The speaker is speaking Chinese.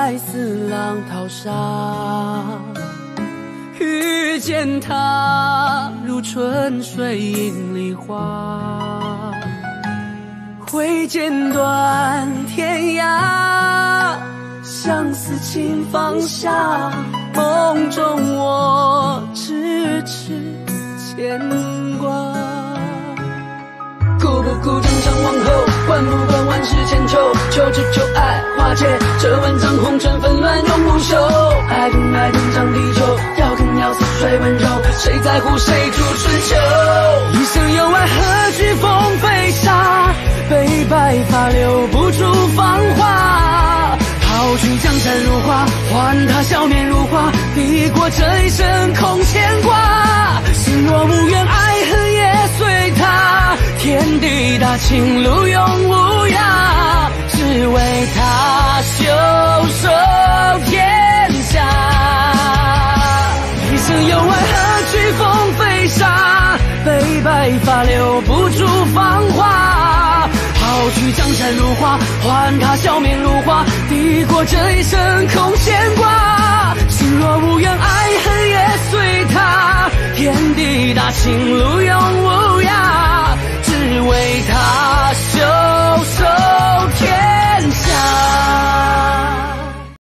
在四浪淘沙，遇见他如春水映梨花，挥剑断天涯，相思情放下，梦中我痴痴牵挂。顾不顾征战往后，管不管万世千秋，求只求爱化解这万丈红尘纷乱永无休。爱更爱更长地久，要更要似水温柔，谁在乎谁主春秋？一生有爱何惧风飞沙，悲白发留不住芳华。抛去江山如画，还他笑面如花，抵过这一生空牵挂。心若无缘，爱恨也随他，天地大情路永无涯，只为他袖手天下。一生有爱何惧风飞沙，悲白发留不住芳华。抛去江山如画，还他笑面如花，抵过这一生空牵挂。心若无缘，爱恨也随他，天地大情路